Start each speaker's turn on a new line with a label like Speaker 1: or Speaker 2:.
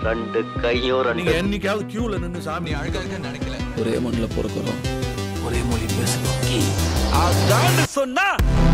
Speaker 1: ரெண்டு கையும்
Speaker 2: நீங்க
Speaker 1: ரெண்டு
Speaker 2: என்னைக்காவது கியூல நின்னு சாமி
Speaker 3: அழகாக நினைக்கல.
Speaker 4: ஒரே மண்ணில் பிறக்கிறோம், ஒரே மொழி பேசுறோம்.
Speaker 2: அதான் சொன்னா